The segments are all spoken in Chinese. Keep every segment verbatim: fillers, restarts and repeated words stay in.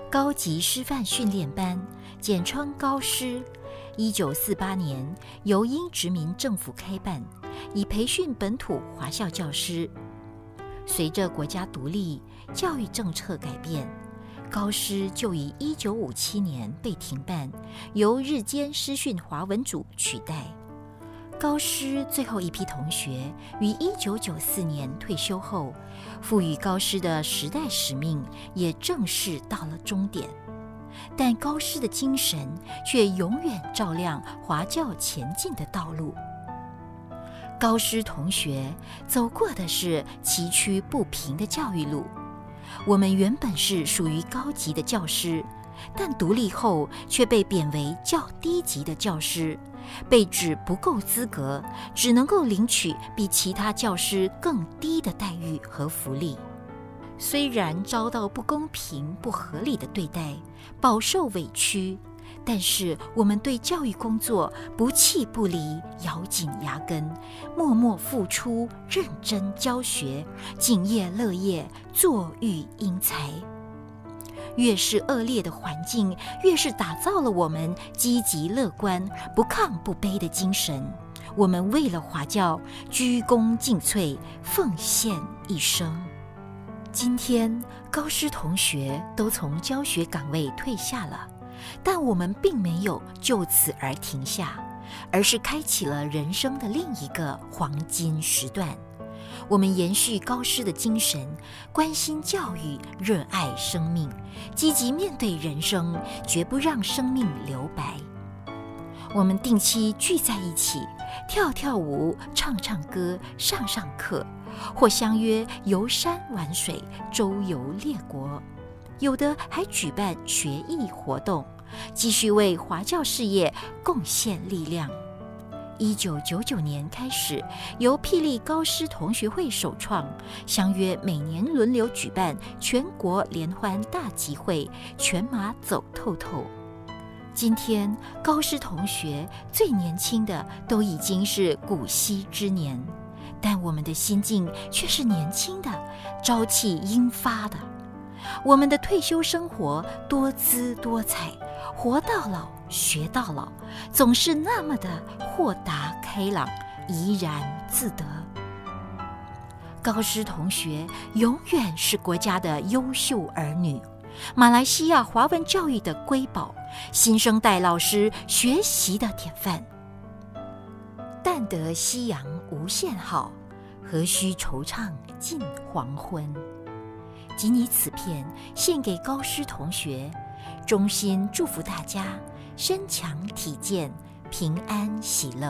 高级师范训练班，简称高师，一九四八年由英殖民政府开办，以培训本土华校教师。随着国家独立，教育政策改变，高师就于一九五七年被停办，由日间师训华文组取代。高师最后一批同学于一九九四年退休后，赋予高师的时代使命也正式到了终点。但高师的精神却永远照亮华教前进的道路。高师同学走过的是崎岖不平的教育路。我们原本是属于高级的教师，但独立后却被贬为较低级的教师，被指不够资格，只能够领取比其他教师更低的待遇和福利。虽然遭到不公平、不合理的对待，饱受委屈，但是我们对教育工作不弃不离，咬紧牙根，默默付出，认真教学，敬业乐业，作育英才。越是恶劣的环境，越是打造了我们积极乐观、不亢不卑的精神。我们为了华教鞠躬尽瘁，奉献一生。今天高师同学都从教学岗位退下了，但我们并没有就此而停下，而是开启了人生的另一个黄金时段。我们延续高师的精神，关心教育，热爱生命，积极面对人生，绝不让生命留白。我们定期聚在一起，跳跳舞，唱唱歌，上上课，或相约游山玩水，周游列国，有的还举办学艺活动，继续为华教事业贡献力量。一九九九年开始，由霹雳高师同学会首创，相约每年轮流举办全国联欢大集会，全马走透透。今天高师同学最年轻的都已经是古稀之年，但我们的心境却是年轻的，朝气英发的。我们的退休生活多姿多彩，活到老学到老，总是那么的豁达开朗，怡然自得。高师同学永远是国家的优秀儿女，马来西亚华文教育的瑰宝，新生代老师学习的典范。但得夕阳无限好，何须惆怅近黄昏。仅以此片献给高师同学，衷心祝福大家身强体健，平安喜乐。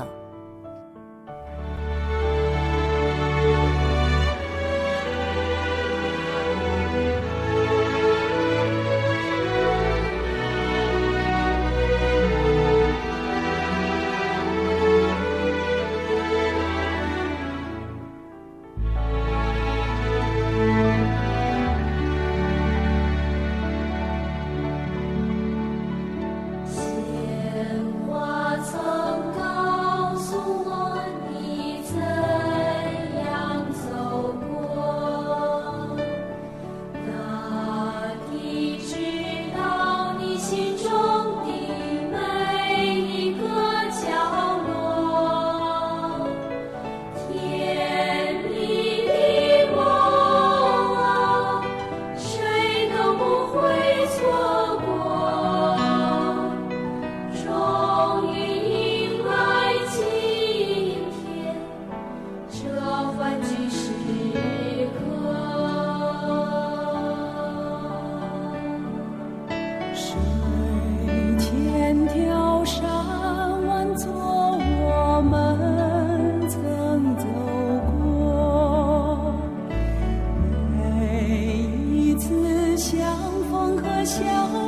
相逢和笑